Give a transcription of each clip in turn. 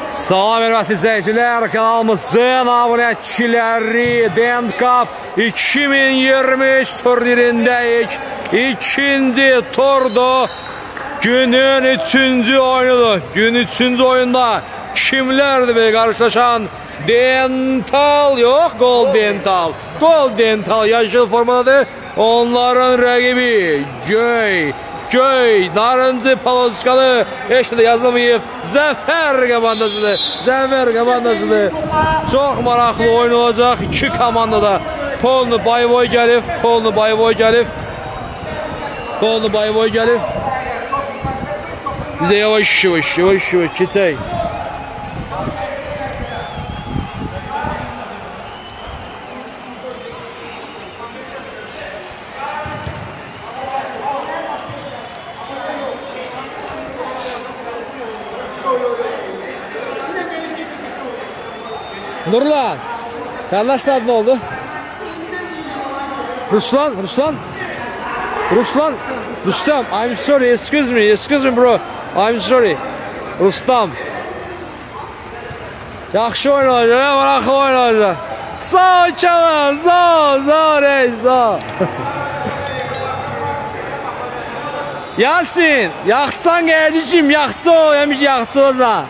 Salam hörmətli izləyicilər, kanalımızın abunəçiləri Dent Cup 2023 turnirindəyik. İkinci turdu, günün üçüncü oyunudur. Günün üçüncü oyunda kimlərdir belə qarşılaşan? Dental, yox, Gold Dental. Gold Dental yaşıl formadadır. Onların rəqibi Göy, narıncı paloskalı, heç də yazılmayıb, Zəfər komandasıdır. Çox maraqlı oyun olacaq. İki komanda da polnu boy gəlib. Bizə yavaş keçək. Nurlan, kardeşler adı ne oldu? Ruslan. Rustam, I'm sorry, excuse me bro, I'm sorry. Rustam. Yaxşı oyun olacaq, maraqlı oyun olacaq. Sağ ol Kenan, sağ. Yasin, yaxsan qardeşim, yaxdı o, həmiş yaxdı o da.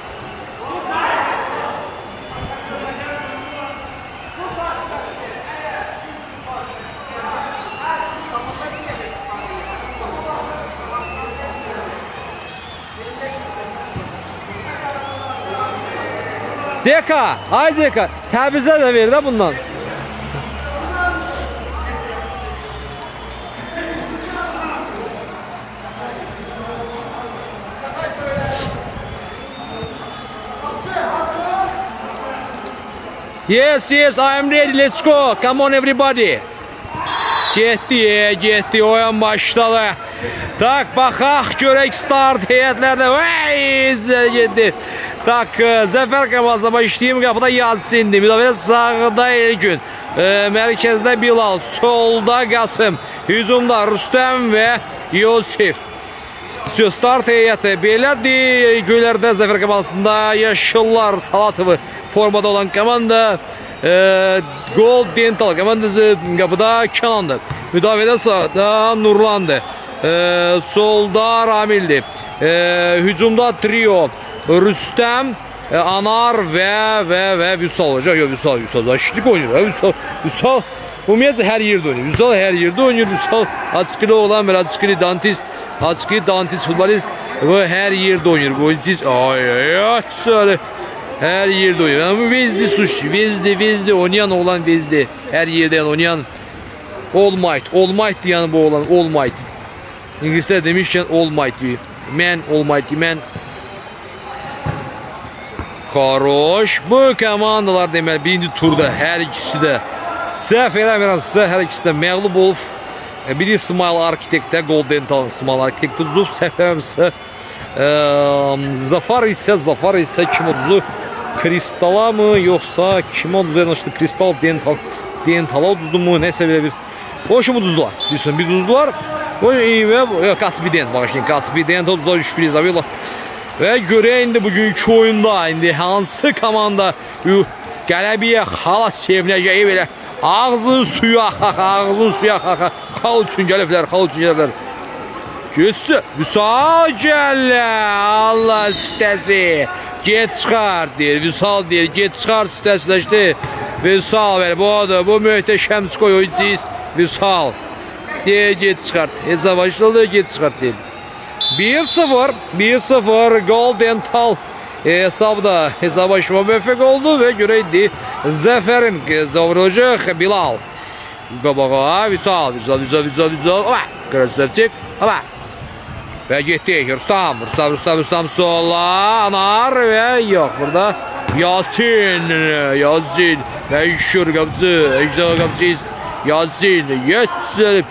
Zeka, ay Zeka, təbrizə də ver də bundan. Yes, I am ready, let's go, come on everybody. Getdi, oyun başladı. Tak, baxaq, görək start heyətlərdə, getdi. Tak, Zəfər komandasına başlayayım, qapıda Yasin'dir. Müdafiə sağda Elgün, mərkəzdə Bilal, solda Qasım, hücumda Rüstəm və Yusif. Start heyəti belədir. Göylərdə Zəfər komandasında yaşıllar Salatovu formada olan komanda. Gold Dental komandası qapıda Kenan'dır. Müdafiədə sağda Nurlan'dır. Solda Ramil'dir. Hücumda Trio. Rüstəm, Anar və Vüsal olacaq. Yox, Vüsal. Şitik oynayır. Vüsal ümumiyyətlə hər yerdə oynayır. Vüsal açıqlı olan bir açıqlı dantist futbolist və hər yerdə oynayır. Bu oyuncu hər yerdə oynayır. Ama Vezdi oynayan oğlan Vezdi. Hər yerdə oynayan All Might yani bu oğlan All Might. İngilislər demişkən All Mighty man. Xaroş. Bu komandalar deməli birinci turda hər ikisi də səhv eləmirəmsə hər ikisi də məğlub olub. Biri Smile Architect-də Gold Dental Smile Architect uduzub, səhv eləmirəmsə. Zafar isə kim uduzdu? Kristala mı yoxsa kim uduzdu? Kristal Dentala uduzdu mu? Nəsə belə bir. O kim uduzdular? Bir uduzdular. Kaspi Dent, bağışlayın. Kaspi Dent uduzdular 3-1 Zavila. Və görək indi bugünkü oyunda hansı komanda qələbiyə xalas çevinəcəyi belə ağzın suyu axa. Xal üçün gəliblər. Götsün. Vüsal gələ. Allah sitəsi. Get çıxar deyir. Vüsal deyir. Get çıxar sitəsiləşdi. Vüsal ver. Bu möhtəşəm skoy oyuncusu Vüsal. Deyir get çıxart. Hesab başladı get çıxart deyir. 1-0 Gold Dental hesabda hesablaşma müvəffəq oldu və görəydi Zəfərin zavuracaq Bilal. Qabağa Vüsal. Qırıqsızcıq. Və getdi Rüstam sola Anar və yox burada Yasin və Şur qapıcı Yasin yetişdirib.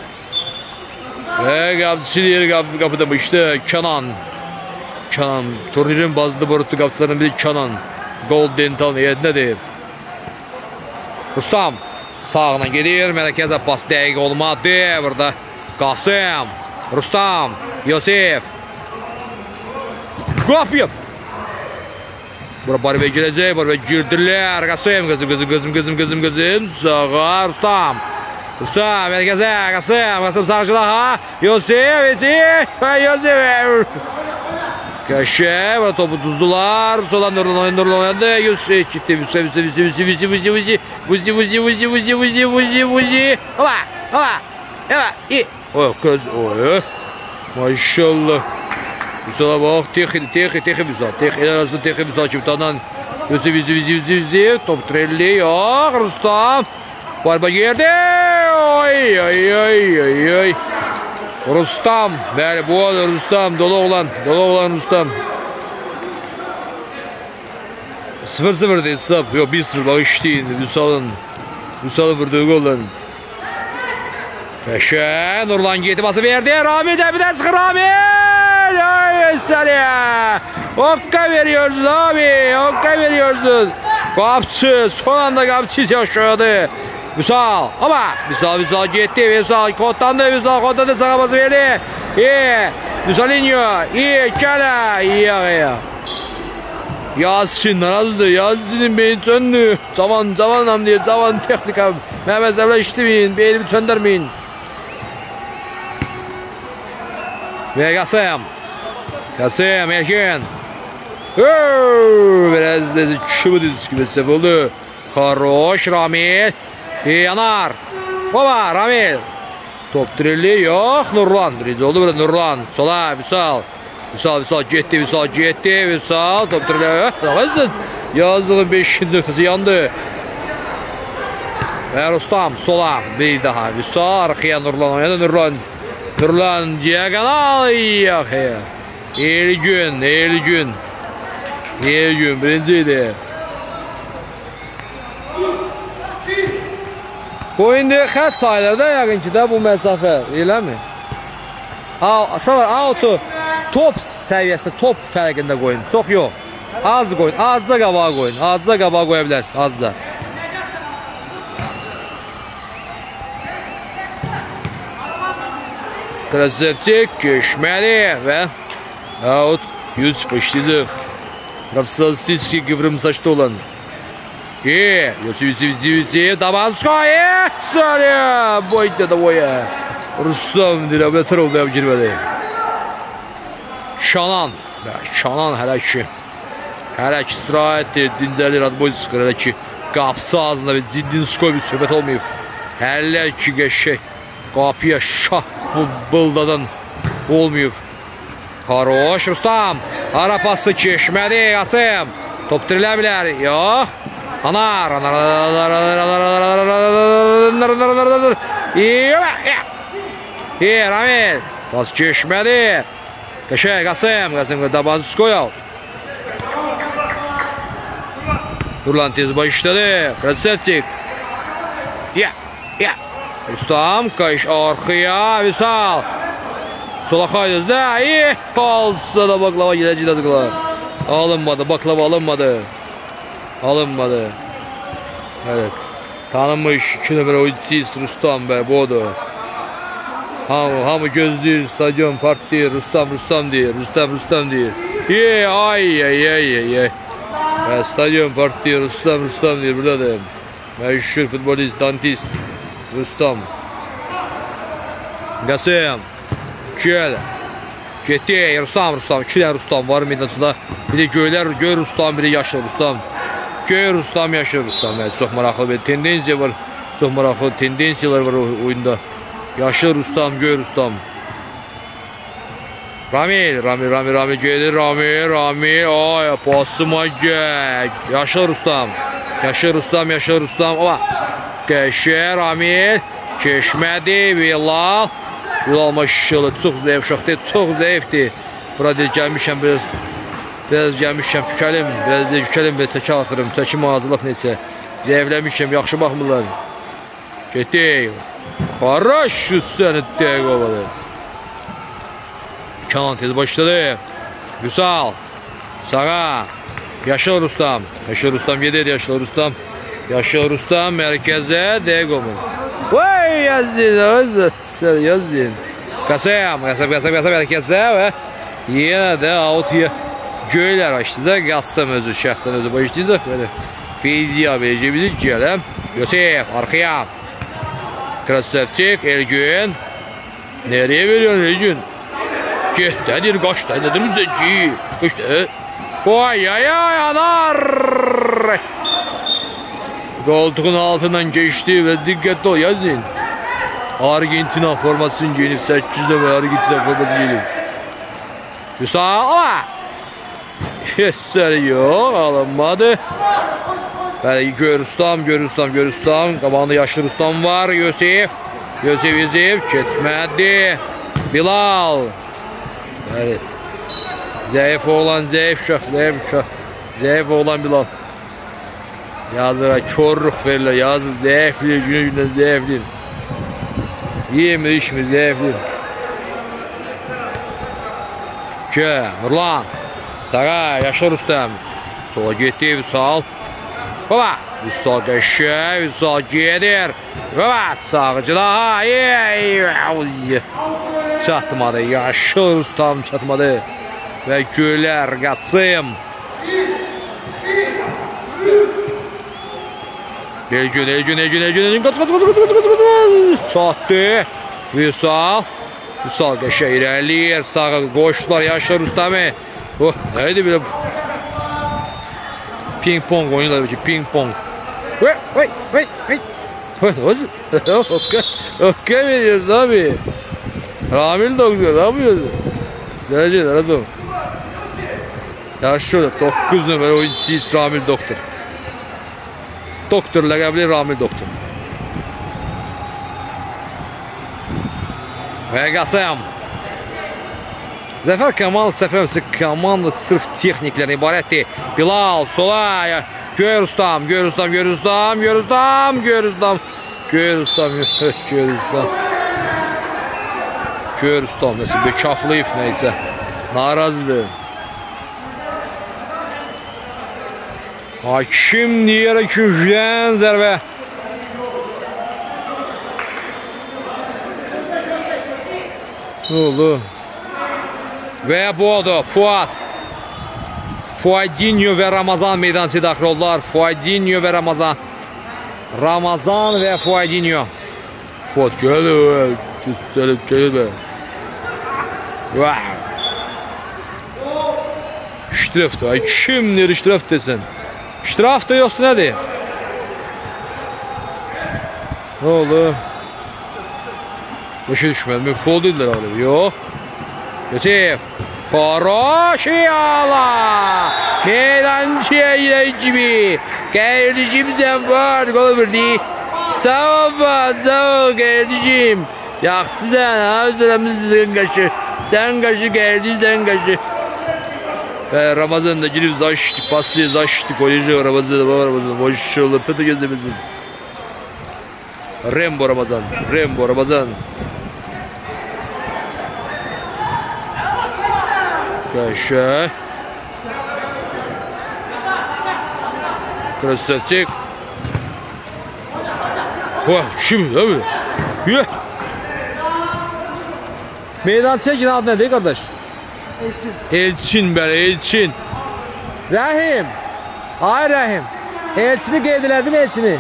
Ve kapıcı diğer kapıdamıştı Kenan. Turnirin bazı borutu kapıcılarının biri Kenan. Gold Dental niyetinde. Rustam sağına gelir. Mərkəzə pas dəqiq olmadı. Burada Qasım, Rustam, Yusif. Qapıyım. Bura Barbey gelecek. Barbey girdiler. Kasım. Kızım. Sağa Rustam. Rustam merkeze. Kasım sağcılağa. Yosef. Yosef. Köşe. Bura topu tuzdular. Sola Nurlan oynadı. Yosef gitti. Vuzi. Hava. İyi. O kız. Maşallah. Müsala bak, texi Müsal. El arasında texi Müsal kimtadan. Yüzü. Top trelli yok. Rustam. Barba girdi. Oy. Rustam. Bəli, bu oğlan Rustam. Dolu olan Rustam. 0-0 değil hesap. Yok 1-0 bak işte indi. Müsal'ın vurduğu goldan. Peşe. Nurlan gitti bası verdi. Rami debiden çıkır Rami. Ay seni. Okka veriyorsun abi. Okka veriyorsun. Kapçı. Son anda kapçı yaşadı. Müsal. Ama Müsal gitti. Müsal kodlandı. Sağa bası verdi. İyi. Müsalinho. İyi. Kala. İyi. Yazsın. Narazdı. Yazsın beyin söndü. Zaman diye. Zaman teknika. Mehmet Sevla işlemeyin. Beynimi söndürmeyin. Ve Kasım erken. Biraz da çubuğu gibi oldu. Хорош Ramil. Yanar. Baba Ramil. Top trelli yok. Nurlan. Riz oldu burada Nurlan. Sola Vüsal. Vüsal gitti. Vüsal. Top trelli yok. Yazılı 5. noktası yandı. Ve Rustam sola. Bir daha Vüsal. Arkaya Nurlan oynadı. Nurlan diagonal. Eylgün birinciydi. Bu indi kaç sayılarda yakın ki de bu mesafe elə mi? Auto top seviyesinde top fərqində koyun. Çok yok. Az koyun. Azca qabağa koyun. Azca qabağa koya bilərsiniz. Azca. Krasavçik geçmeli ve out 100 başlayacak. Равсалстический Гаврымсашты olan. Yosif Damanskoy. Sarı. Boyda boya. Rustam dilabatör oldu girmedi. Şanan hələ ki istirahətdir. Dincəlir adboy çıxır hələ ki. Qapısı ağzında bir Zidinskoy bir söhbət olmayıb. Hələ ki qəşək. Qapıya şah bıldadan olmayıb. Хорош Rustam. Ara pası keçmədi Qasım. Top dirilə bilər. Yox. Anar. Ramil. Pas keçmədi. Qəşək Qasım Dabanskoy al. Nurlan tez başladı. Krasavçik. Rustam kayış arkaya. Vüsal. Sola kaydız da iyi. Olsa da baklava gideceğiz azıcıklar. Alınmadı. Baklava alınmadı. Evet. Tanınmış 2 numara oyuncusu Rustam be bodu. Hamı gözlüyor stadion parti Rustam diyor. İyi ay. Stadion parti Rustam diyor burada da. Meşhur futbolist dantist Rustam. Qasım. Getdi Rustam. 2 dənə Rustam var meydancında. Bir də göy Rustam, biri yaşlı Rustam. Göy Rustam, yaşlı Rustam. Çox maraqlı bir tendensiya var. Çox maraqlı tendensiyalar var oyunda. Yaşlı Rustam, göy Rustam. Ramil gelir. Ramil. Ay pasıma gel. Yaşlı Rustam. Ola. Qəşə Ramil. Keçmədi Bilal. Bilal maşallah çox zəif uşaqdır, çox zəifdir. Burada gəlmişəm biraz gəlmişəm yüksəlim, və çəkə atıram, çəkim hazırlıq neysə. Zəifləmişəm, yaxşı baxmırlar. Getdik. Xaraş səni dəqiq ovadı. Kenan tez başladı. Vüsal. Sağa. Yaşıl Rustam. Gedir Yaşıl Rustam mərkəzə dəqiq ovadı. Vay yazın. Qasım mərkəzə və yenə də out Göylər açdıq, Qasım özü, şəxsən özü başlayacaq. Böyle Feyziya verəcək bizi, gələm. Yosef, arxaya. Krasavçik, Elgün. Nereye veriyorsun Elgün? Getdədir, qaçdədir, müzəci. Qaçdı. Oy, ay, ay, anar. Koltuğun altından geçti ve dikkatli ol yazın. Argentina formasını giyinip 800'de ve Argentina formasını giyinip. Yusuf ama. Eseri yok, alınmadı. Belki Görüstam. Kabağında yaşlı Rustam var. Yosef getmədi. Bilal. Evet. Zayıf oğlan, zayıf uşaq. Zayıf oğlan Bilal. Yazığa körlük verirler. Yazı zayıflir, gündən zayıflir. Yemir, içmir, zayıflir. Nurlan. Sağa, yaşlı Rustam. Sola getdi, Vüsal. Baba, Vüsal qəşək, Vüsal gedir. Baba, sağcı daha. Çatmadı, yaşlı Rustam çatmadı. Ve Göylər, Qasım. Elgün. Qaç. Çatdı. Vüsal qəşək irəliyir. Sağa qoşdular yaşlı Rustamı. Oh, neydi belə? Ping pong oynuyorlar belki, ping pong. Vay. Okey veriyoruz abi. Ramil doktor, ne yapıyorsun? Sence aradım. Ya şurada 9 numara oyuncusu Ramil doktor. Doktor lakablı Ramil doktor. Ve Qasım. Zafer Kamal səfərəmsi komanda sırf texniklərdən ibarətdir. Bilal sola. Görüstam. Neyse Bekaflıyev neyse. Narazıdır. Hakim diğer ikinciden zərbə. Ne oldu? Ve bu oldu. Fuadinho ve Ramazan meydançaya daxil oldular. Fuadinho ve Ramazan. Ramazan ve Fuadinho. Fuad gelir. Wow. Ştraf da. Kimdir ştraf desin? Ştraf da yoksa nedir? Ne oldu? Başı düşmedi. Foul dediler abi. Yok. Yosef. Faraşiyala. Meydancıya gibi. Kardeşim sen var. Gol verdi. Sağ ol kardeşim. Yaxşı sen. Hazırımızın kaşı. Sen kaşı kardeşim. Ve Ramazan'da girip zaştı. Pası zaştı. Koleji Ramazan'da. Boş olur. Pıtı gözlemizin. Rembo Ramazan. Kaşa. Krasavçik. Vay, şimdi abi. Yuh. Meydancıya adı nedir kardeş? Elçin böyle, Elçin. Rahim. Ay Rahim. Elçini qeydilər değil mi Elçini?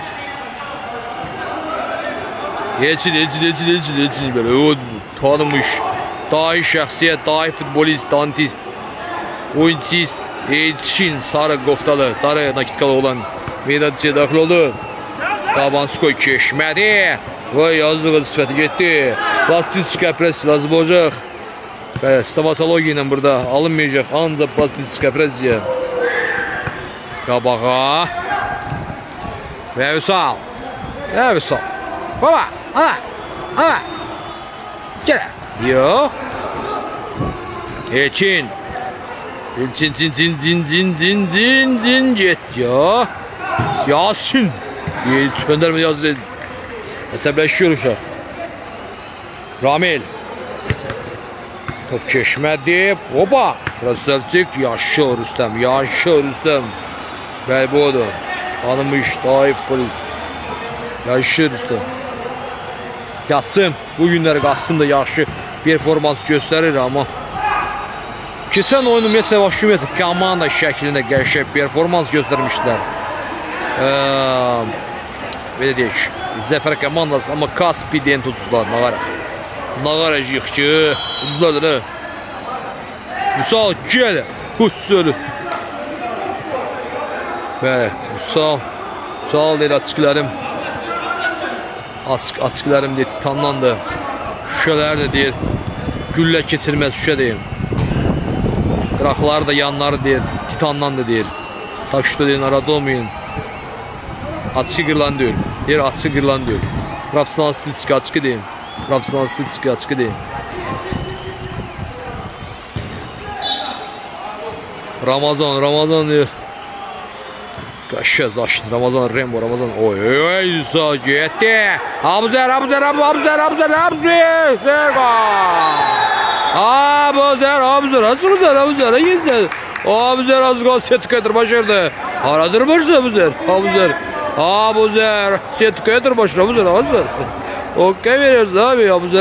Elçin böyle. O tanınmış. Dahi şəxsiyyət, dahi futbolist, dantist, oyunçist, Elçin, sarı qoftalı, sarı nakitkalı olan meydancıya daxil oldu. Tabanskoy keçmədi. Vay yazığı sifəti getdi. Plastistika press lazım olacaq. Bəli, stomatologiya ilə burada alınmayacaq. Ancaq plastistika pressiya. Qabağa. Və Vüsal. Baba, ana. Gəl. Yok. Elçin get ya. Yasin. Gönderme yazdı. Əsəbləşiyor uşaq. Ramil. Top keçmədi. Oba. Krasavçik. Yaşlı Rüstəm. Bəli bu odur. Tanınmış daif polis. Yaşlı Rüstəm. Qasım. Bu günləri Qasım da yaxşı performans göstərir amma Keçən oyun ümumiyyətlə başlayıb komanda şəklində qəşəng performans göstərmişdilər. Belə deyək, Zəfər komandası, amma Kaspiden tutdular, Nağara yıxçı, tutdular da. Müsal, gəl, hussölü. Bəli, Müsal deyil, açıqlarım. Açıqlarım deyil, titanlandı. Şüşələr də deyil, güllə keçirməz şüşə deyil. Qıraqları da yanları deyil, titandan da deyil. Taşda deyil, arada olmayın. Açıqı qırılan deyil. Deyir, açıqı qırılan deyil. Profesional statistika açıqı deyil. Profesional statistika açıqı deyil. Ramazan deyil. Qaşşəz açdı. Ramazan, Rembo, Ramazan. Oy, sağ getdi. Abuzer. Abuzer az qal setkadır başardı. Haradır başır Abuzer. Setkadır başır Abuzer. Okey veriyoruz abi Abuzer.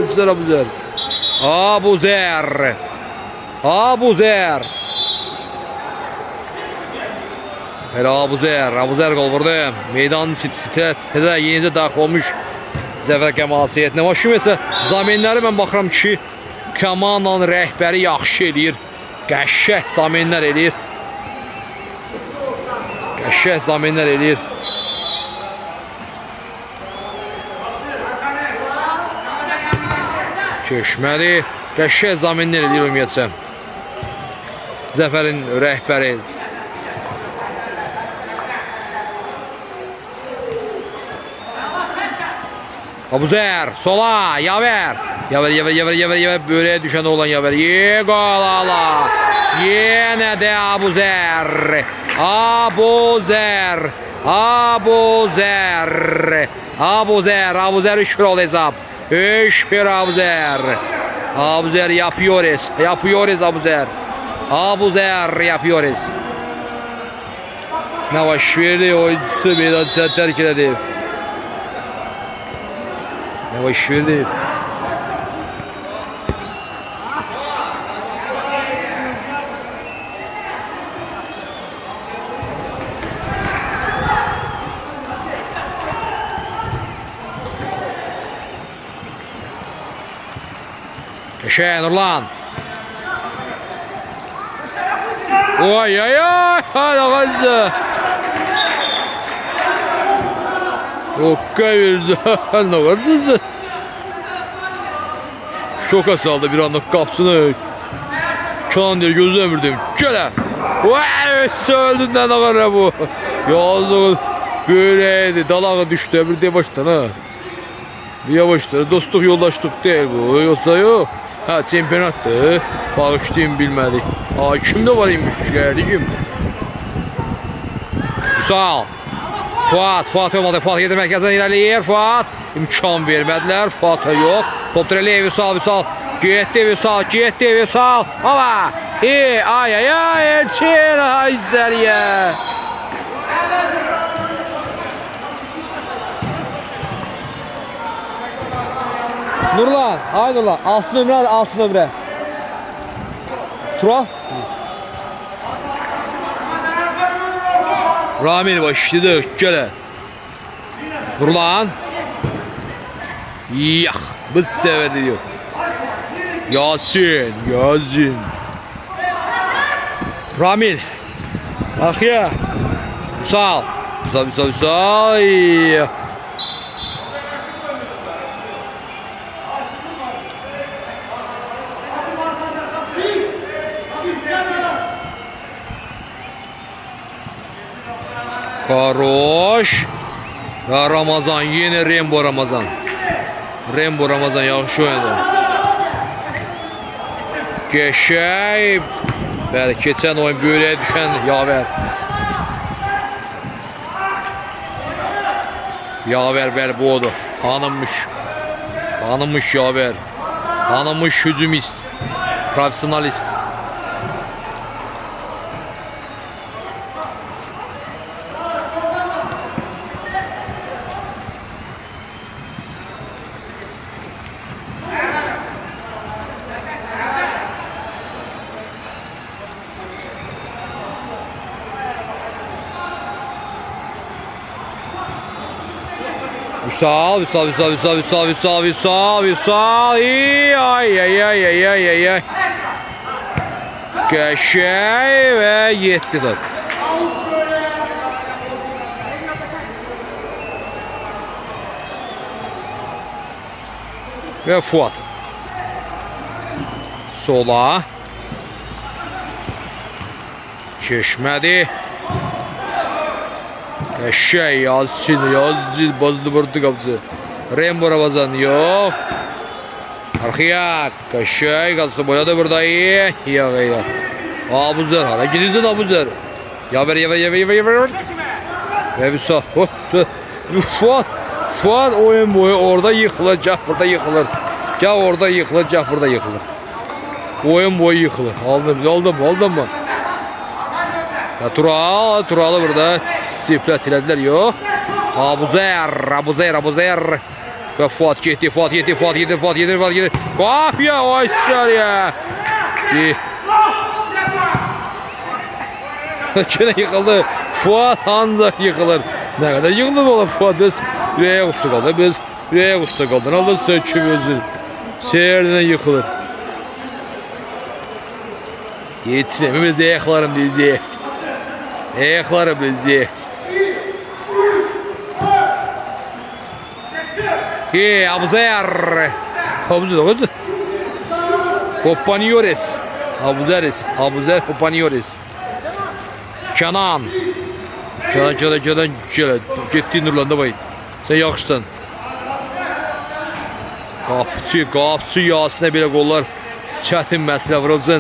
Hele Abuzer gol vurdu. Meydan titrətdə yenicə daxil olmuş Zəfər Kəmalasiyyətinə. Başım isə zamenləri mən baxıram ki, komandanın rəhbəri yaxşı eləyir. Qəşəng zamenlər eləyir. Keçmədi. Qəşəng zamenlər eləyir ümumiyyətcə. Zəfərin rəhbəri. Abuzer, sola, Yaver, böyle düşen olan Yaver, gol ala, yine de Abuzer, Abuzer 3-1 oldu hesap, 3-1 Abuzer yapıyoruz Abuzer. Navaşvili oyuncusu meydan terk edildi. Yavaş verdi. Köşe Nurlan. Oy. Hadi Okkay verdi. Ne vardı? Şoka saldı bir anda kapsını. Çan diye gözüne vurdum. Şöyle. Vay söylediğinden ne var ya bu. Yazdı. Böyleydi. Dalağa düştü. Bir de baştan ha. Bir yavaştı. Dostluk yoldaşlık değil bu. Yoksa yok. Ha çempiyonattı. Bağışlayayım bilmedik. Aa kimde varıymış kardeşim. Sağ ol. Fuat olmadı. Fuat yedi merkezden ilerleyir. Fuat imkan vermediler. Fuat'a yok. Top direği Vüsal. Gitti Vüsal. Ama iyi. Ay. Elçin. Ay Zeriye. Nurlan. Ay Nurlan. Altın ömre. Tura. Ramil başladı. Gele. Nurlan. Yah. Biz sever diyor. Yasin. Ramil. Bak ya. Sağ. Karoş. Ya Ramazan yine Rembo Ramazan yaxşı oynadı. Geçey. Bəli, keçən oyun böyləyə düşən Yaver bəli bu odur. Tanınmış Yaver. Tanınmış hücumist. Profesionalist. Vüsal. Ay. Qəşəng və 7 top. Və Fuat. Sola. Keçmədi. Qəşəng Yazıcı bazdı vurdu qapıcı. Rembo Ramazan yox. Arxaya qəşəng qalsa boyadı burada. Ya. Abuzer hala gidiyorsun Abuzer. Yaver. Ve Vüsal. Fuat oyun boyu orada yıkılacak, burada yıkılır. Ya orada yıkılacak, burada yıkılır. Oyun boyu yıkılır. Aldın mı? Ya Turalı burada siflet elədilər, yox. Abuzer. Və Fuat getdi. Qapıya, ay sərə. Yenə yıkıldı. Fuat ancaq yıkılır. Nə qədər yıkılır ola Fuat, biz ürəyə usta qaldı. Aldın sən kimi özün. Seyirdən yıkılır. Yetiremimiz ayaqlarım deyəcəkdir. Ayaqlarım deyəcəkdir. Abuzer. Hoppanıyoruz. Abuzer hoppanıyoruz. Canan. Getdi Nurlan, davay. Sən yaxşısan. Qapçı Yasinə belə qollar çətin məsələ vurulsun.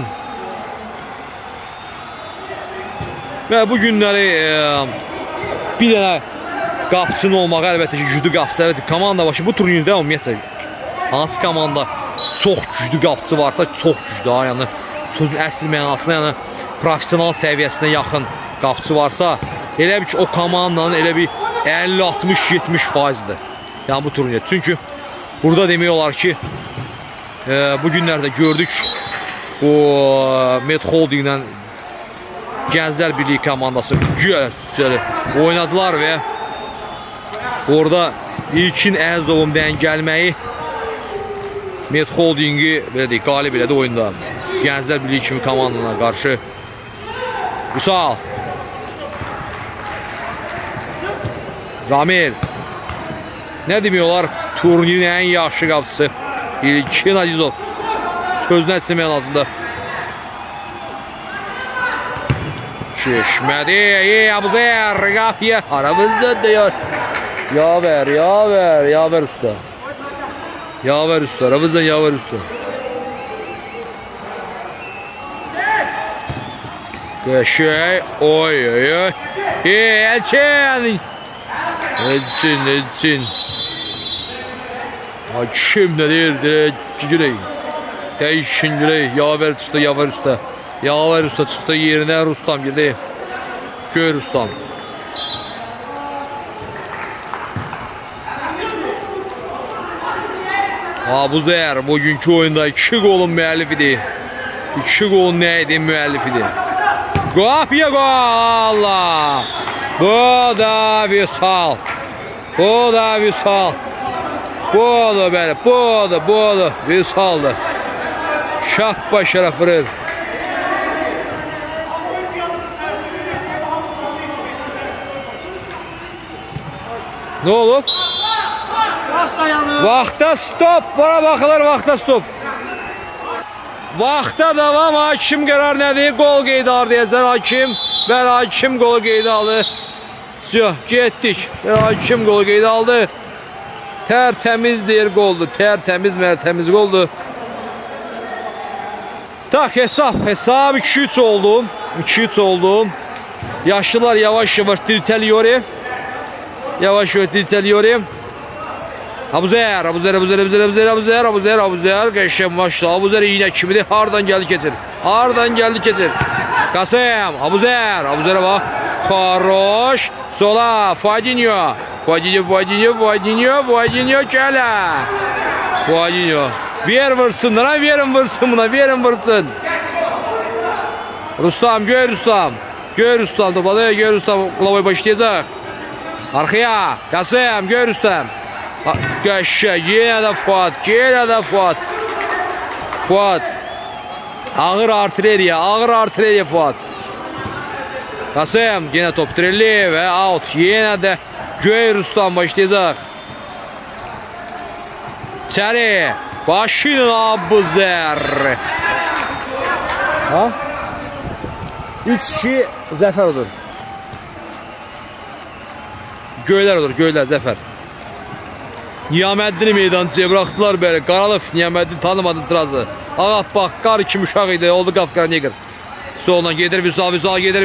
Və bu günləri bir dənə qapçının olmağı əlbəttə ki, güclü qapçı. Komanda başı bu turnirdə ümumiyyətlə hansı komanda çox güclü qapçı varsa çox güclü. Yəni sözün əsl mənasına, yəni profesional səviyyəsinə yaxın qapçı varsa, elə bir ki, o komandanın elə bir 50-60-70%'dir. Yəni bu turnirdə. Çünki burada demək olar ki, bu günlərdə gördük, bu Met Holding'dən Gənclər Birliyi komandası oynadılar və orada İlkin Əzovun gəlməyi Met Holding'i qalib elədi oyunda. Gənclər Birliyi kimi komandana qarşı. Vüsal. Ramil. Nə demək olar? Turnirin ən yaxşı qapçısı İlkin Azizov. Sözünə silməyən azında. Keçmədi. Abuzer qapıya. Aramızda deyir. Yaver usta. Aramızdan yaver usta. Qəşəng. Oy. Elçin. Kim nə deyir? Dəyişin güley. Yaver usta çıxdı yerinə. Rustam girdi. Göy Rustam. Abuzer bugünkü oyunda 2 golun müəllifidir. 2 golun nə idi müəllifidir. Qapıya gol! Allah! Bu da Vüsal. Budur belə. Budur. Vüsaldır. Şappa şərəf vurur. Ne olub? Vaxta stop. Bana baxılır, vaxta stop. Vaxta davam. Hakim qərar nədir? Gol qeydi alır deyəsən hakim. Və hakim golu qeydi alır. Getdik. Hakim golu qeydi aldı. Tərtəmiz deyir goldu. Tərtəmiz goldu. Tak hesab 2-3 oldu. 2-3 oldu. Yaşlılar yavaş dirtəliyor. Abuzer. Qəşəng maçda. Abuzer iğnə kimidir. Hardan gəldi keçir. Qasım. Abuzerə bax. Xaroş. Sola. Fadinho gələ. Ver vursun buna. Rustam, Göy Rustam topadı. Göy Rustam qlavaya başlayacaq. Arxaya. Qasım, Göy Rustam. Qəşəng, yenə də Fuad, yenə də Fuad. Fuad. Ağır artilleriya Fuad. Qasım, yenə top Trelli və out. Yenə də Göy Rustam başlayacaq. İçəri. Başının Abuzer. 3-2 zəfər odur. Göylər odur, Göylər zəfər. Niyaməddini meydancıya bıraxdılar belə. Qaralov Niyaməddini tanımadım sırası. Ağappaq, qar kimi uşaq idi, oldu Qafqara Neger. Soluna gedir, Vüsal gedir.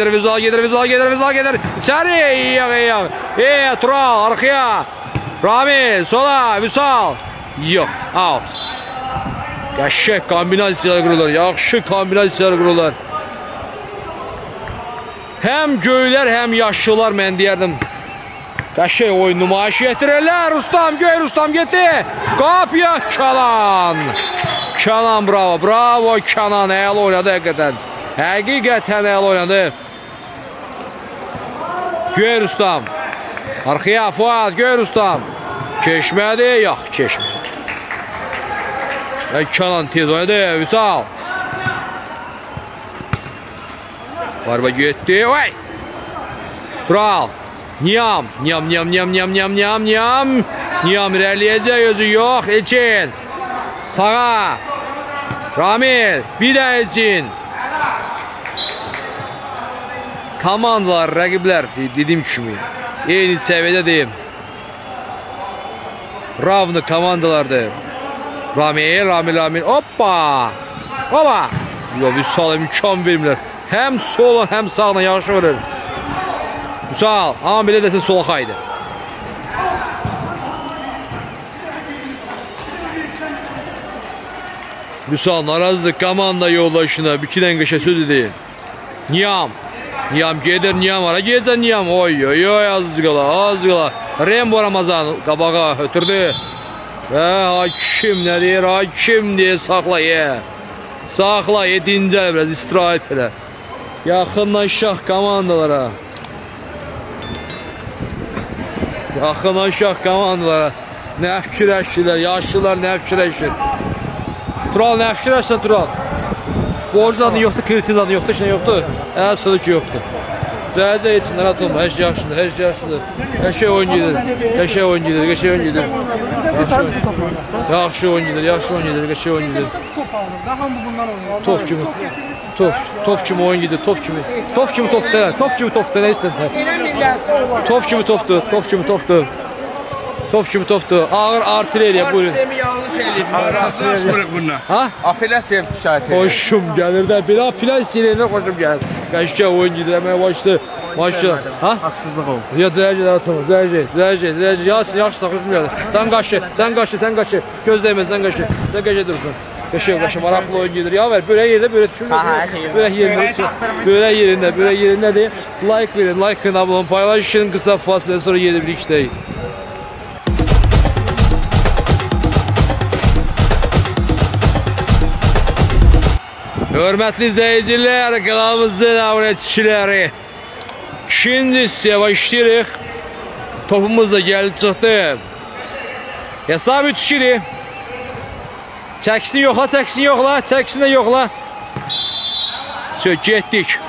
İçəri, Tural, arxaya. Ramil, sola, Vüsal. Yox, out. Qəşəng kombinasiyalar qururlar, yaxşı kombinasiyalar qururlar. Həm Göylər, həm yaşlılar mən deyərdim. Qəşəng oyun nümayiş yetirirlər. Göy Rustam getdi. Qapıya Kənan. Kənan bravo Kənan, əla oynadı həqiqətən. Həqiqətən əla oynadı. Göy Rustam. Arxaya Fuad, Göy Rustam. Keçmədi, yox, keçmədi. Kənan tez oynadı, Vüsal. Barba getdi, vay. Tural. Niyam irəliyəcək, özü yox, Elçin. Sağa. Ramil, bir də Elçin. Komandalar, rəqiblər, dediyim kimi, eyni səviyyədə deyim. Ravnı komandalardır. Ramil, hoppa. Yox, Vüsal imkan vermirlər. Həm sola, həm sağına yaxşı vurur. Vüsal, amma belə desin solaxaydı. Vüsal narazıdır komanda yoldaşına, bir kilən qəşə söz edir. Niyam gedir, hara gedəcək Niyam? Oy, az qala. Rembo Ramazan qabağa ötürdü. Və hakim nə deyir? Hakim deyir, saxla, dincəl biraz, istirahət elə. Yaxınlaşaq komandalara. Nə fikirləşirlər, yaşlılar nə fikirləşir. Tural, nə fikirləşirsən Tural? Borc adını yoxdur, kritiz adını yoxdur, heç nə yoxdur. Sözü ki yoxdur. Zələcə etsin, narahat olma, hər şey yaxşıdır. Qəşəng oyun gedir. Yaxşı oyun gedir, qəşəng oyun gedir. Top kimi oyun gedir, top kimi topdur, nə istəyir? Top kimi topdur. Ağır artilleriya, buyurun. Sistemi yanlış eləyib, razılaşmırıq bununla. Apelasiya şikayət edir. Xoşum gəlir də, bir apelasiya xoşum gəlir. Qəşəng oyun gedir, əməyə başladı. Haqsızlıq oldu. Ya dərəcədə atılma, dərəcə. Yaxşı, xoşum gəlir. Sən qaşı. Göz dəymə, sən qaşı dursun. Qəşəng, maraqlı oyun gedir. Ya ver, börək yerində, börək yerindədir. Like verin, abone olun, paylaşın, qısa fasilə sonra yedi birlikdəyik. Hörmətli izləyicilər, kanalımızın abunəçiləri. İkinci hissəyə başlayırıq. Topumuz da gəlib çıxdı. Hesab 3-2'dir. Çəksin yoxla. Getdik.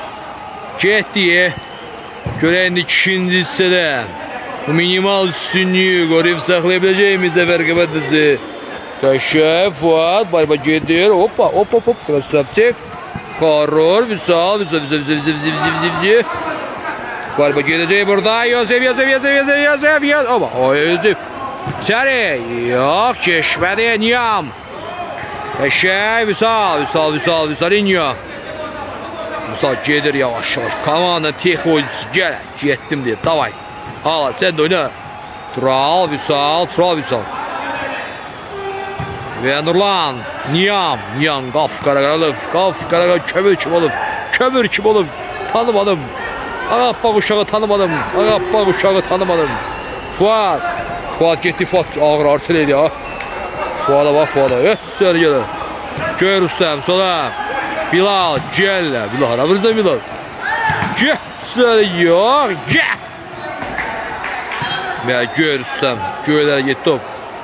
Görək indi ikinci hissədə bu minimal üstünlüyü qoruyub saxlaya biləcəyimiz zəfər qəbədəsi. Qəşəng, Fuad, barba gedir. Hoppa. Krasavçik. Qaror, Vüsal. Barba gedəcək burada. Yosef. Oba, Yosef. İçəri. Yox, keçmədi. Niyam. Qəşəng, Vüsal. İnyo. Vüsal gedir yavaş. Komanda tek oyuncusu gəl. Getdim deyir. Davay. Hala, sən də oyna. Tural, Vüsal. Və Nurlan, Niyam, Qafqara kömür kim olub, tanımadım. Ağappaq uşağı tanımadım. Fuad getdi, ağır artilleriya ya. Fuada bax, ötsər gəlir. Göy Rustam, sola. Bilal, gəllə. Bilal, hara vuracaq Bilal? Gətsər, yox, gəl. Və gör üstəm. Göylərə getdi top.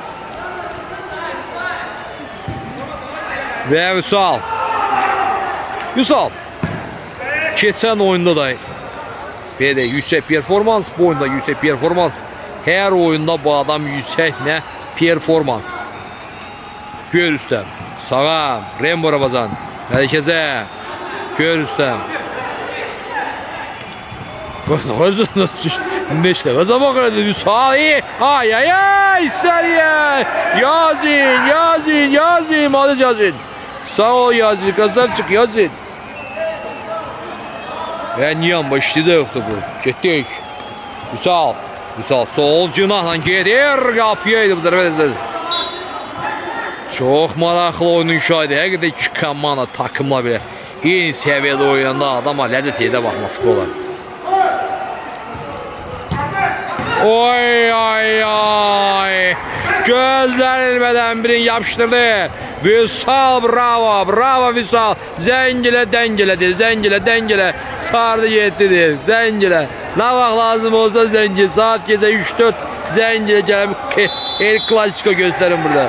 Və Vüsal. Vüsal. Keçən oyunda da belə yüksək performans, bu oyunda yüksək performans. Hər oyunda bu adam yüksək nə performans. Gör üstəm. Sağa, Rembo Ramazan. Mərkəzə. Gör üstəm. Neçdə zaman qırdı Vüsal. Ay ay ay Sariye. Yazin. Hadi Yazin. Sağ ol Yazin. Krasavçık Yazin. Və Niyam başlayacaqdı bu. Getdik. Vüsal sol cinahla gedir. Qapıyaydı bu zərbə edəcək. Çox maraqlı oyunun şahidi. Həqiqətən iki komanda takımla belə eyni səviyyədə oynanda adama ləzzət edə baxma futbola. Oy. Gözlənilmədən birini yapışdırdı. Vüsal bravo Vüsal. Zəngilə. Tardı yettidir. Zəngilə. Nə vaxt lazım olsa zəngil. Saat gecə 3-4 zəngilə gəlib el klasiko göstərin burada.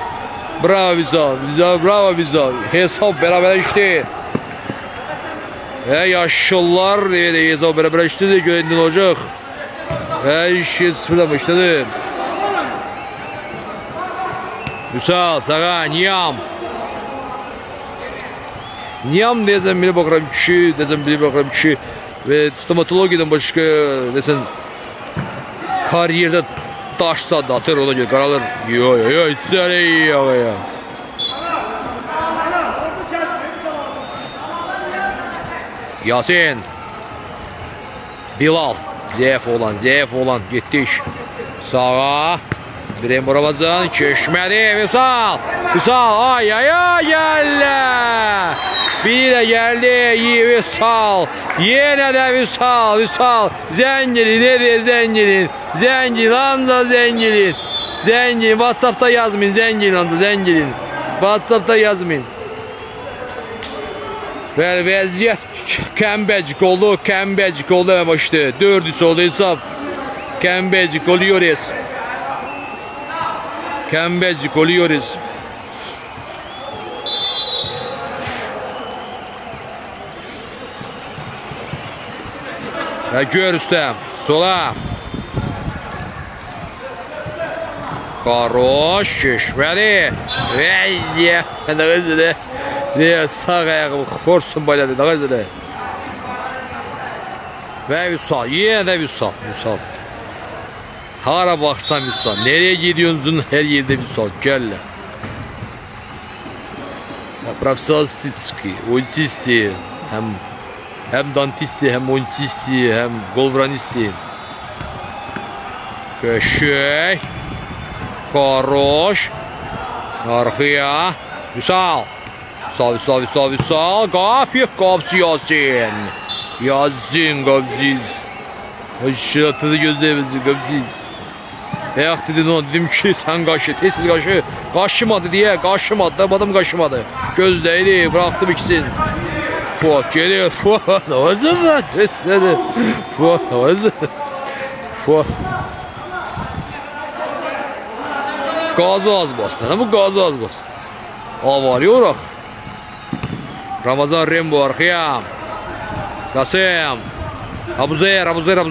Bravo Vüsal. Hesab bərabər işləyir. Yaşlılar hesab bərabər işləyir. Görəndin olacaq. 2-0'dan başladı. Vüsal sağa Niyam desem bile bakıram kişi ve stomatologiden başka desen kariyerde taşsa da atır ona göre karalır. Yo ya. Yasin Bilal zayıf olan gitti iş. Sağa Rembo Ramazan keçmədi. Vüsal ay gəldi. Biri də gəldi. Vüsal. Yenə də Vüsal. Zəngilin nedir Zəngilin? Zəngilin. WhatsApp'ta yazmayın Zəngilin. WhatsApp'ta yazmayın. Və vəziyyət Kembecik oldu hemen başladı. 4-3 oldu hesap. Kembecik oluyoruz. Ya gör üstte. Sola. Хорош. Keçmədi. Vəziyyət. Sağ ayağım korsun bayladı. Və Vüsal. Yenə də Vüsal. Hara baxsan Vüsal. Nereye gidiyorsun? Her yerde Vüsal. Gəl. Professionalistiski, oyuntisti, hem dantisti, hem oyuntisti, hem golvranisti. Köşey. Хорош. Arkaya. Vüsal. Qapçı Yazin. Aşağıda gözləyimizi qapçıyız. Dedim ki sen tez qaşı. Qaşımadı diye adam qaşımadı. Gözdəydi, bıraktım ikisini. Fuat geliyor. Fuat. Gazı az bas. Bu gazı az bas. Avarıyor. Ramazan Rembo arkaya. Kasım. Abuzer.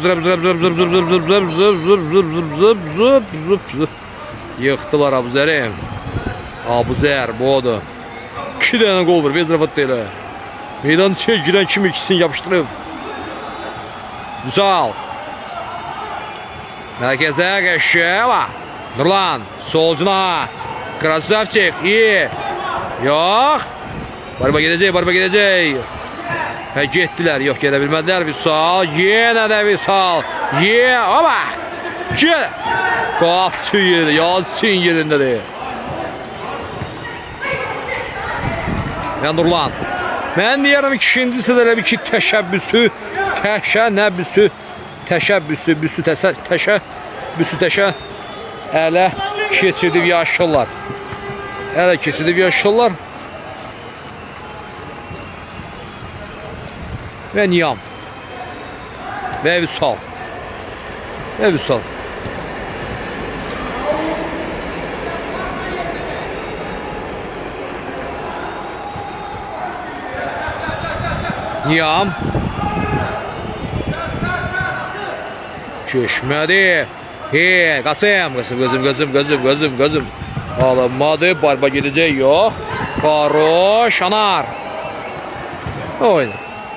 Yıktılar Abuzer'i. Abuzer boğdu. 2 tane gol var. Vezrafat'ta ile. Meydan içine giren kim ikisini yapıştırıp. Vüsal. Merkeze geçiyor. Nurlan. Solcuna. Krasavçık. İyi. Yok. Barba gidecek. Getdilər, yox gedə bilmədilər. Vüsal, yenə də Vüsal. Oba! Gəl! Qapçı yeri, Yasin yerindədir. Mən Nurlan. Mən deyərəm ikincisi də bir ki təşəbbüsü ələ keçirdib yaşlılar. Və Niyam. Və Vüsal. Niyam. Çeşmedi. He, Qasım. Alınmadı, barba gidecek yok. Faroş, Anar. Oyna.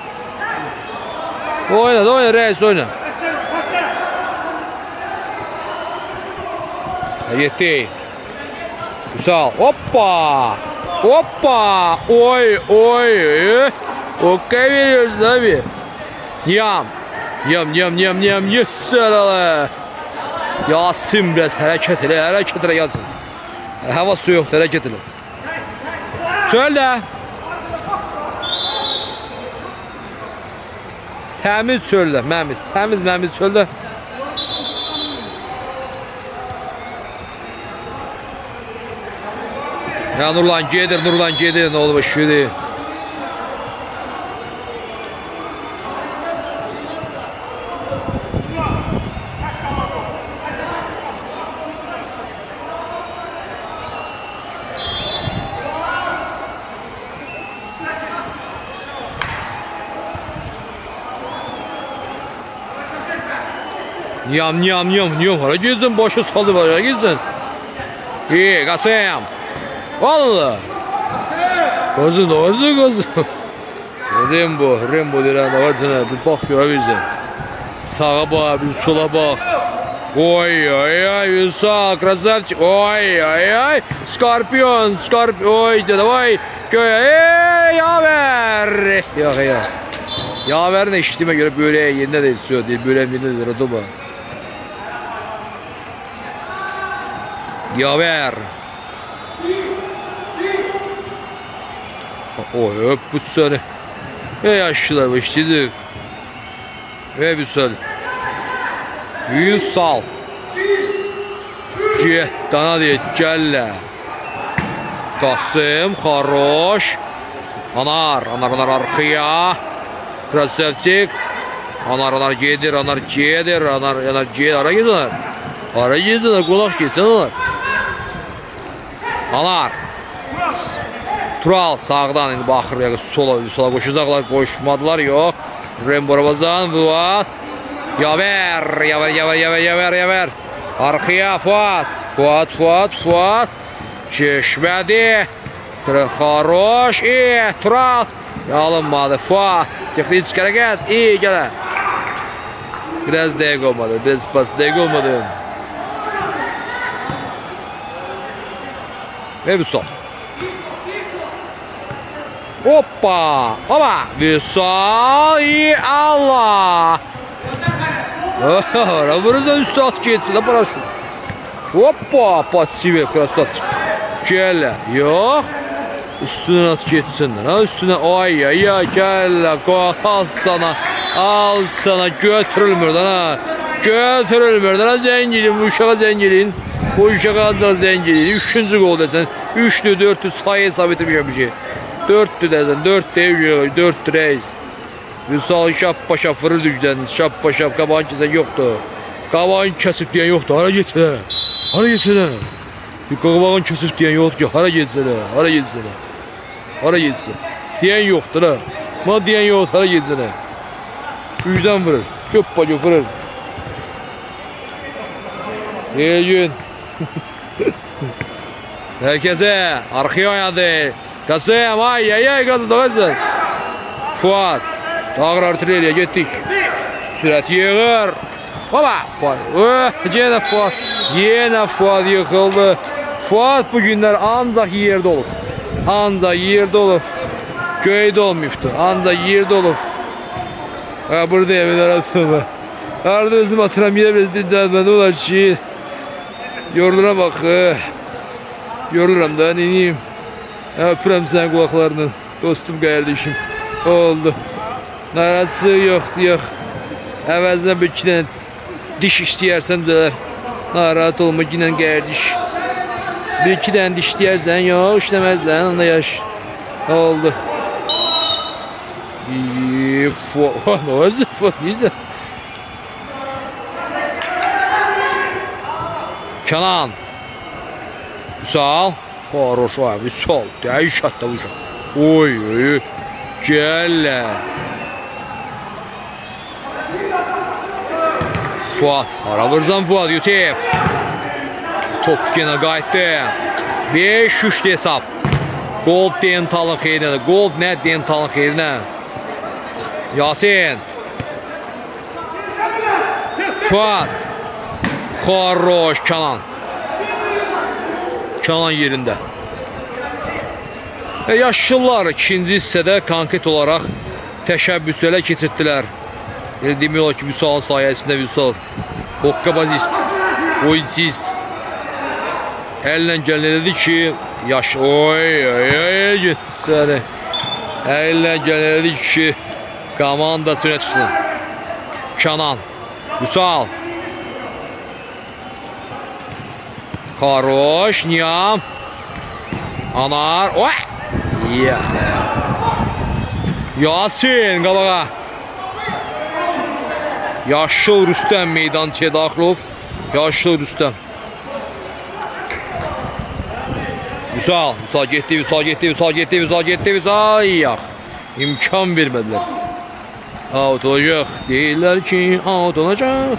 Oyna reis oyna. Yetti. Güzel. Hoppa. Oy. Okey veriyoruz abi. Yam. Yes. Yasin biraz hareket ele yazın. Hava su yoxdur, hareket ele. Çöldə. Təmiz çöldə, təmiz çöldə. Ya Nurlan gedir, ne oldu başıydı. Niyam. Hara gitsin, başı saldı başa gitsin. İyi, Qasım. Vallahi. Qazın. Rembo deyirəm, ağacına bir bax şura bizə. Sağa bax, bir sola bax. Oy, Yusuf, krasavçik. Oy. Skorpion. Oy, davay. Göy, yaver. Yox. Yaverin eşitime göre böreğe yerine de istiyor değil. Böreğim yerine de radoba. Yaver. Oy, bu sene. Yaşlılar başladık. Ve bir sene. Yusal. Cettana diye celle. Qasım, Xaroş. Anar arkaya. Krasavçik. Anar gedir. Ara gitsinler. Qonaq geçsin onlar. Anar. Tural sağdan indi baxır sola koşacaqlar, koşmadılar yox. Rembo Ramazan, Fuat. Yaver. Arkaya Fuat. Çeşmədi. Xaroş. Tural. Alınmadı. Fuat. Texnik hərəkət. İyi gələ. Biraz dəqiq olmadı. Biraz pas dəqiq olmadı. Ve bir sol. Hoppa. Vüsal. Allah. Vurursan üstü at geçsin. La paraşüt. Hoppa. Patsive krasavçik. Gel. Yok. Üstüne at geçsinler. Ha üstüne. Ay gel. Al sana. Götürülmürden ha. Zengilin. Bu uşağa zengilin. Bu uşağa da zengilin. 3. gol desen. 3'lü 4'lü sayı hesap etmeyeceğim bir şey. 4'lü desen. 4 reis. Vüsal şappa fırır düzden. Şappa kaban kesen yoktu. Kaban kesip diyen yoktu. Hara gitsene. Bir kaban kesip diyen yoktu ki. Hara gitsene. Diyen yoktur ha. Ma diyen yoktu. Hara gitsene. 3'den vurur. Şappa fırır. İyi gün. Herkese arkaya oynadı. Qasım ay Qasım. Fuat. Dağır artilleriya gittik. Sürat yığır. Baba. Yine Fuat yıkıldı. Fuat bugünler ancak yerde olur. Köyde olmuştu. Ancak yerde olur. Burada evler atılma. Arada özüm atıram yine biraz dinlenmedi. Ulan şey. Yoruluna bak. Yoruluram da neneyim. Öpürəm sen kulaklarından. Dostum kardeşim. Oldu. Naratsı yoktu. Əvəzdən bir 2 dənə diş istəyərsən də narahat olma yine kardeş. Bir 2 dənə diş istəyərsən yok işləməzsən onda yaş. Oldu. Neyse. Kenan. Vüsal. Хорош abi. Sol. Değiş hatta vuracağım. Oy. Gel. Fuat. Ara vursan Fuat Yusuf. Top yine qayıtdı. 5-3 hesab. Gold dentalın xeyrinə. Gold nə dentalın xeyrinə. Yasin. Fuat. Xarroş Kenan. Kenan yerində. Yaşlılar ikinci hissədə konkret olaraq təşəbbüslə keçirdilər. Demək olar ki, Vüsalın sayəsində Vüsal hoqqabazist, oyuncist əllə gələn dedi ki, əllə gələn dedi ki, komanda sönə çıxsın. Kenan, Vüsal. Xaroş, Niyam. Anar, oy! Yasin qabağa. Yaşıl Rüstəm meydançıya daxil olub. Yaşıl Rüstəm. Vüsal, Vüsal getdi, Vüsal getdi, Vüsal getdi, Vüsal getdi, Vüsal. İmkan vermədilər. Out olacaq. Deyirlər ki, out olacaq.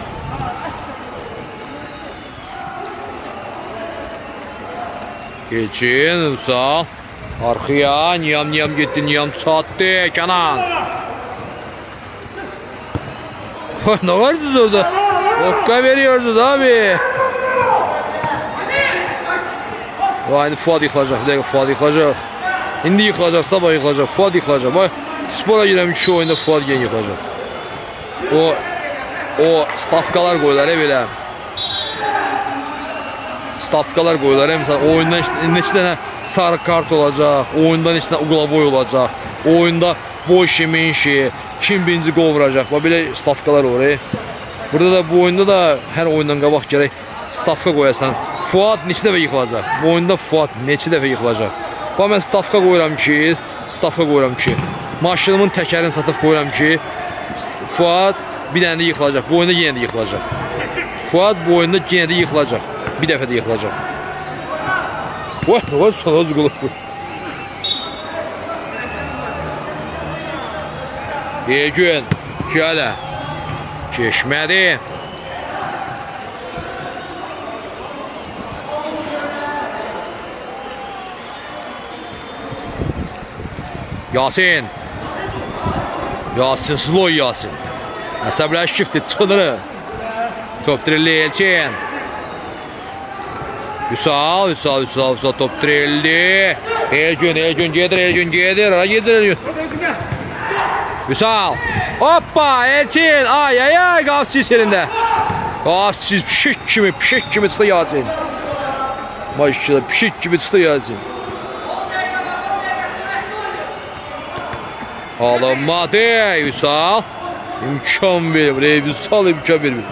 Geçin, Vüsal. Arxaya, Niyam getdi, Niyam çatdı, Kenan. Ne varsınız orada? Okka veriyorsunuz abi. Aynı Fuat yıkılacaq, bir dəqiqə Fuat yıkılacaq. İndi yıkılacaq, sabah yıkılacaq, Fuat yıkılacaq. Bak, spora girəm şu oyunda Fuat gen yıkılacaq. O stavkalar qoyular belə. Stavkalar qoyular, mesela oyundan neçə dənə sarı kart olacaq, oyundan neçə dənə uqlaboy olacaq, oyunda boş yemenşi, kim birinci qol vuracaq, belə stavkalar olur. Burada da bu oyunda da hər oyundan qabaq gərək stavka qoyasan. Fuat neçə dəfə yıxılacaq? Bu oyunda Fuat neçə dəfə yıxılacaq? Mən stavka qoyuram ki, maşınımın təkərini satıb qoyuram ki, Fuat bir dənə də yıxılacaq. Bu oyunda yenə də yıxılacaq. Fuat bu oyunda yenə də yıxılacaq. Bir dəfə də yıxılacaq. Vay, ne var sana az qolub bu? Gün, şöyle. Keçmədi. Yasin. Yasin, sloy Yasin. Əsəbləşibdi, çıxıdır. Top dirildi Elçin. Vüsal top dirildi. Elçin gedir. Ara gedir. Vüsal. Hoppa Elçin. Ay qapçı yerində. Qapçı pişik kimi çıxdı Yasin. Maşallah pişik kimi çıxdı Yasin. Alınmadı Vüsal. İmkan verir. Vüsal imkan verir.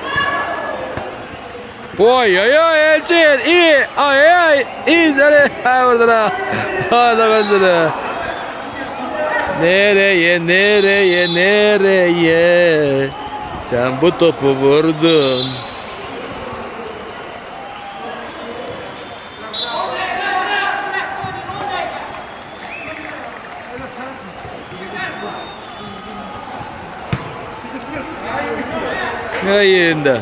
Oy Elçin. İyi. İyi seni. Vurdun ha. Nereye? Sen bu topu vurdun. Ne yerinde?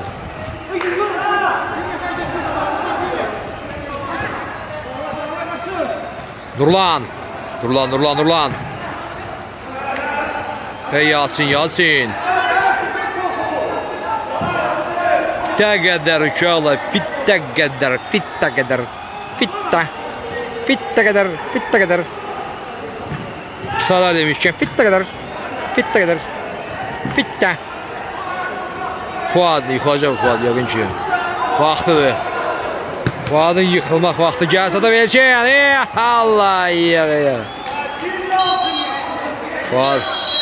Nurlan. Hey Yasin. Fitta qədər uşaqlar, fitta qədər. Kısalar demişken fitta qədər. Fuat yıkılacaq Fuat yakın ki. Vaxtıdır. Fuat'ın yıkılmaq vaxtı gəlsə də verəcək. Allah ya. Fuat.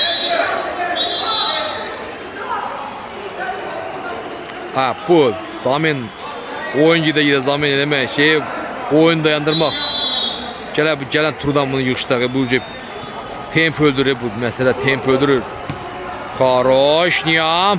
Bu zamin oyun gidə zamin eləmək oyun dayandırmaq. Gələn turdan bunu yığışdırır. Bu tempo öldürür bu məsələ, tempo öldürür. Xaroş, Niyam.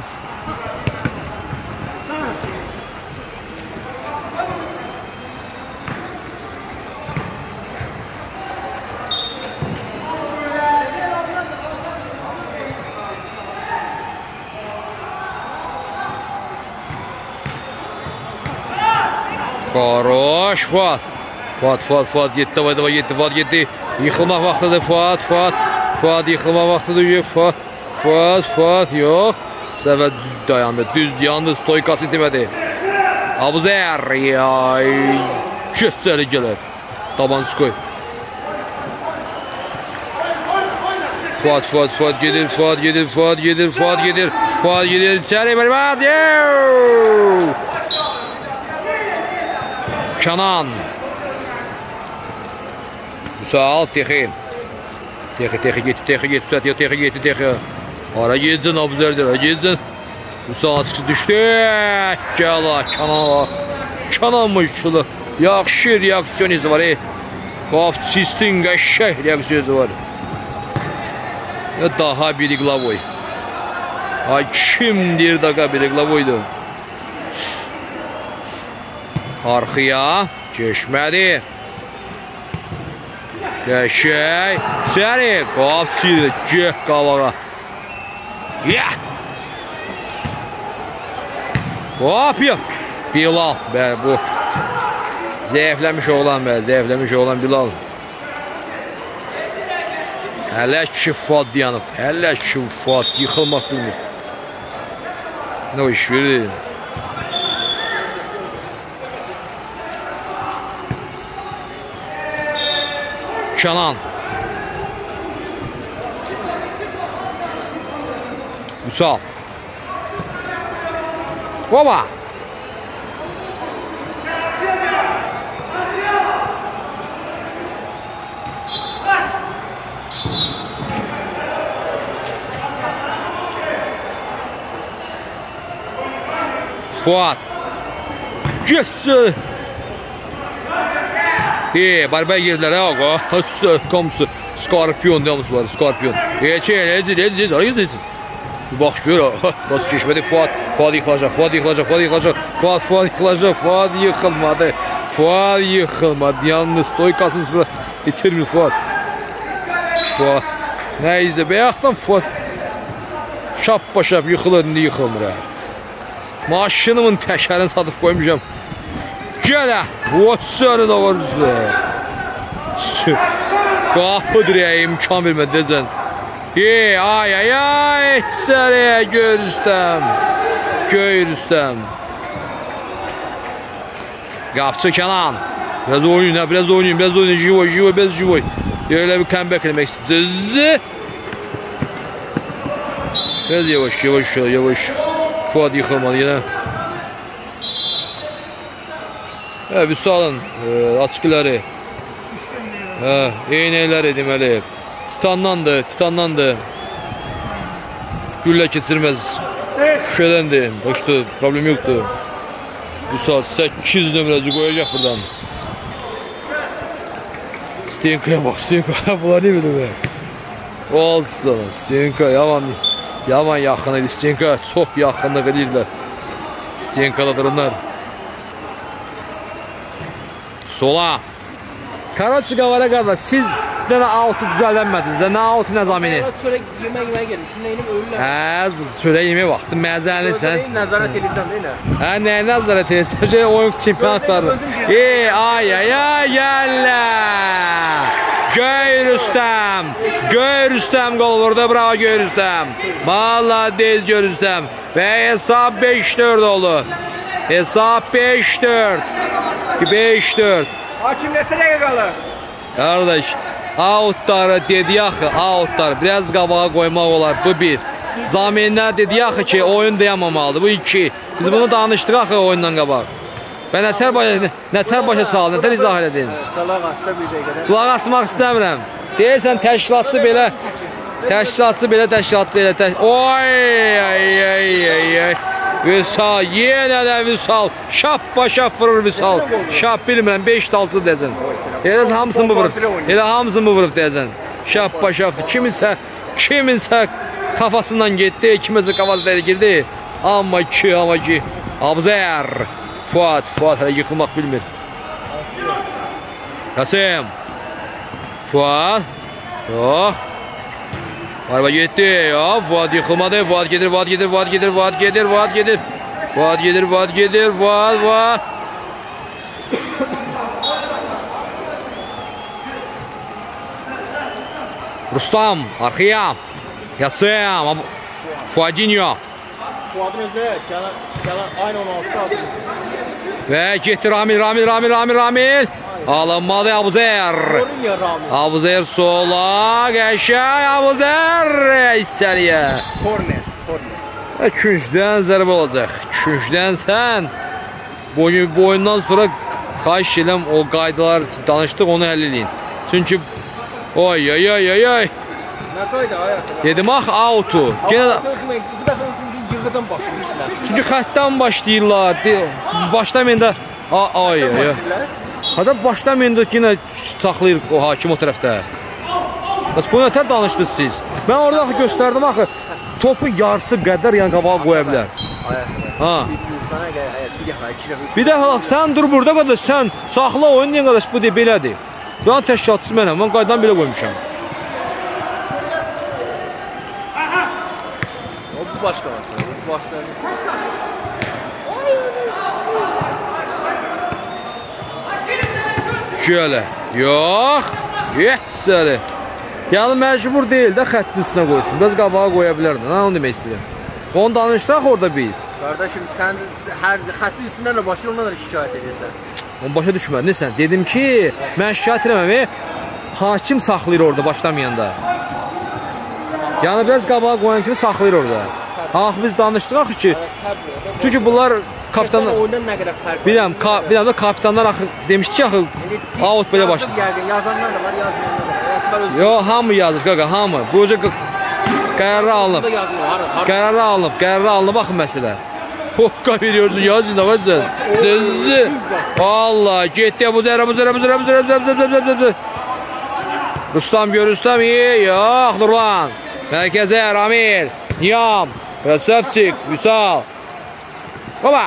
Xoroş Fuat. Fuat yetti, davay yetti, Fuat yetti. Yıkılmaq vaxtıdır Fuat. Fuat yıkılmaq vaxtıdır. Fuat yox. Bu səfər düz dayandı, yandı, stoykası itimədi. Abuzer, göstəri gəlir. Tabanskoy. Fuat gedir. İçeri vermez. Kenan. Müsal, Texi. Texi getdi. Ara geçsin Abuzer'dir, ara geçsin. Müsal açıqsı düşdü. Gəla, Kenan mıçılı. Yaxşı reaksiyonu var. Qapçistin qəşək reaksiyonu var. Daha biri Glavoy. Ay kimdir daha biri Glavoydu? Arxıya keçmədi. Qəşək. İçəri qapçıydı. Gəh qavağa. Hop ya. Bilal. Bu zəifləmiş oğlan Bilal. Hələ ki Fuat dayanıb. Hələ ki Fuat yıxılmaq bilmir. Nə o iş verir? Kenan. Müsal. Baba. Fuat. Geçsin. Barbaya girdiler ha. Komşu. Skorpion diyormuş bu arada. Skorpion. Edin. Bir bak gör ha. Nasıl geçmedi Fuat. Fuat yıkılacak. Fuat yıkılmadı. Yalnız stoykasını bitirmir Fuat. Neyse beyaktan Fuat. Şap yıkılır, indi yıkılmır ha. Maşınımın təkərini satıb qoymuşam. Gələ. Votsanın ağırısı. Qapı dirəyə imkan vermədi desən. Ay. Səriyə Göy Rüstəm. Qapçı Kenan. Biraz oynayın. Jivoy. Öyle bir comeback eləmək istəyir. Biraz yavaş. Fuat yıkılmadı yine. Vüsal'ın açıkları. Eynəkləri deməli. Titandandı. Güllə keçirməz. Şüşədəndir. Başda problem yoxdur. Vüsal 8 nömrəci qoyacaq buradan. Stenka'ya bak. Bunlar değil miydi be? Olsun. Stenka yaman yaxınıydı. Stenka çox yaxınlıq edirlər. Stenka'dadır onlar. Sola. Karaçıqavara qardaş, siz də altı düzəllənmədiniz də, nə altı nə zamini? Çörək yeməyə gəlmişim, neyim ölürlər. Çörək yeməyə vaxtı, məzəlisən. Nəzarət edirsən, deyil nə? Nə nəzarət edirsən? Oyun çempionatları. Ay, gəllər. Göy Rüstəm qol vurdu, bravo Göy Rüstəm. Malades Göy Rüstəm. Və hesab 5-4 oldu. Hesab 5-4. Hakim neçə dəqiqə qalır? Qardaş, outları dedi axı, biraz qabağa qoymaq olar, bu bir. Zaminlər dedi axı ki, oyun dayanmamalıdır, bu iki. Biz bunu danışdıq axı oyundan qabaq. Və nətər başa saldı, nətər izah elədin? Qulaq asda bir dəqiqədə. Qulaq asmaq istəmirəm. Deyirsən təşkilatçı belə. Oy. Vüsal, yenə də Vüsal. Şap vurur Vüsal. Şap bilmirəm, 5-6 desən. Elə hamısını vurub desən. Şap. Kiminsə kafasından getdi, kiminsə kafasına girdi. Amma ki. Abuzer. Fuat hələ yıxılmaq bilmir. Qasim. Fuat. Yox. Araba getdi. Fuat yıxılmadı. Fuat gedir. Rustam arkaya. Yasım. Fuadinho. Fuadın özü gələ aynı 16 saat. Ve gitti Ramil. Alınmadı Abuzer. Mourinho Ramil. Abuzer sola. Geçer Abuzer. İçeriye. Korner. Küncdən zərbə olacaq. Küncdən sən boyundan sonra xahiş edirəm o qaydalar danışdıq onu həll edin. Çünki oy. Nə qayda ayaq? Dedim out'u. Bir dəfə özünü yığıdan başını üstünə. Çünki xəttdən başlayırlar. Başlamayında ay. Hətta başlamayında yenə saxlayır o hakim o tərəfdə. Bəs bu nətər danışdınız siz? Mən orada göstərdim axı. Topun yarısı qədər yan qabağa qoya bilər. Ha. İnsana bir dəfə, iki dəfə. Bir dəfə bax, sən dur burada qardaş, sən saxla oyun deyin qardaş, bu belədir. Yan təşkilatçısı mənəm, mən qaydan belə qoymuşam. Bu başqa var. Bu başqa. Şöyle. Yox. Yetsəli. Yəni məcbur deyil də xəttin üstünə qoysun. Biraz qabağa qoya bilərdin. Ha, onu demək istəyirəm. Onu danışdıq orada biz. Qardaşım, sən hər xəttin üstündən də başlayır, ondan da şikayət edirsən. Onu başa düşmədin, nə sən? Dedim ki, mən şikayət eləməm, hakim saxlayır orada başlamayanda. Yəni biraz qabağa qoyan kimi saxlayır orada. Ha, biz danışdıq axı ki, çünki bunlar kapitanlar... Oyundan nə qədər fərq var? Bir də kapitanlar axı demişdi ki, axı out belə başlasın. Yazanlar da var, yazmayanlar da var. Yox, hamı yazır, qaqa, hamı. Bu hoca qərarı alınıb. Qərarı alınıb, baxın məsələ. Hokka veriyorsun, yazın, ağacın. Cızı. Allah, getdi, bu zərə. Rustam gör, Rustam, iyi, yox, Nurlan. Mərkəzə, Ramil, Niyam, Rəsəfçik, Vüsal. Oba.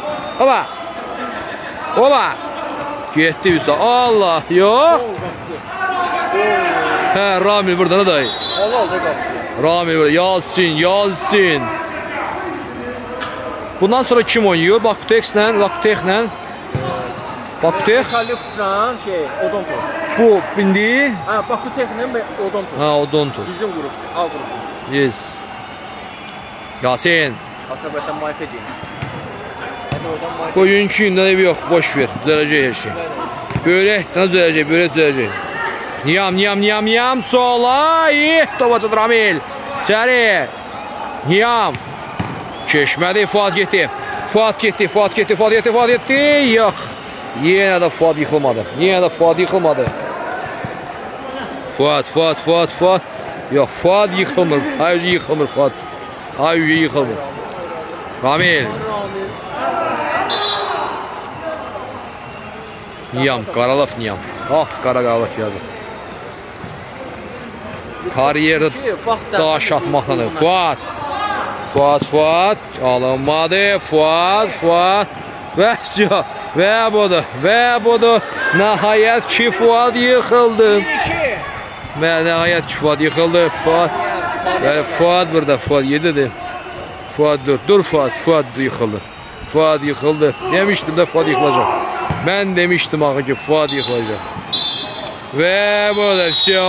Getdi Vüsal, Allah, yox. Hə, Ramil burada, nə dayı? Ramil burada, Yalçin. Bundan sonra kim oynuyor? Bakutex'lə. Kalix'la Odontos. Bu indi? Ha, Bakutex'lə Odontos. Ha, Odontos. Bizim qrup, A qrupu. Yes. Yasin. Atabəsən Mayka Ceyn. Bugünkü gündən evi yox, boş ver. Düzələcək hər şey. Börəkdən düzələcək. Niyam. Sola. Topacadır Ramil. İçəri. Niyam. Keçmədi, Fuad getdi. Yox. Yenə də Fuad yıxılmadı. Fuad. Yox, Fuad yıxılmır. Ayucu yıxılmır Fuad. Ramil. Niyam, Qaralov Niyam. Qaralov yazır. Kariyerdə daş atmaqdadır. Fuad. Alınmadı. Fuad. Və budur. Nəhayət ki Fuad yıxıldı. Fuad burada. Fuad yedidir. Fuad dur. Fuad yıxıldı. Demişdim də Fuad yıxılacaq. Mən demişdim axı ki Fuad yıxılacaq. Və budur.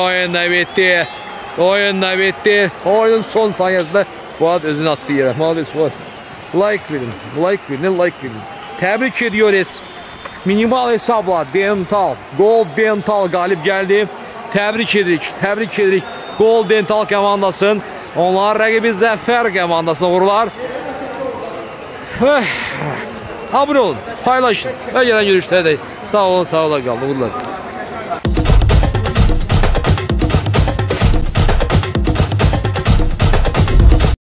Oyun da bitti. Oyunun son saniyəsində Fuad özünü atdı yerə. Malades Fuad. Like verin. Təbrik ediyoruz. Minimal hesabla Gol Dental qalib gəldi. Təbrik edirik. Gol Dental komandasın. Onlar rəqibi Zəfər komandasına uğurlar. Abone olun, paylaşın. Və gələn görüşlərdə sağ olun, qalın.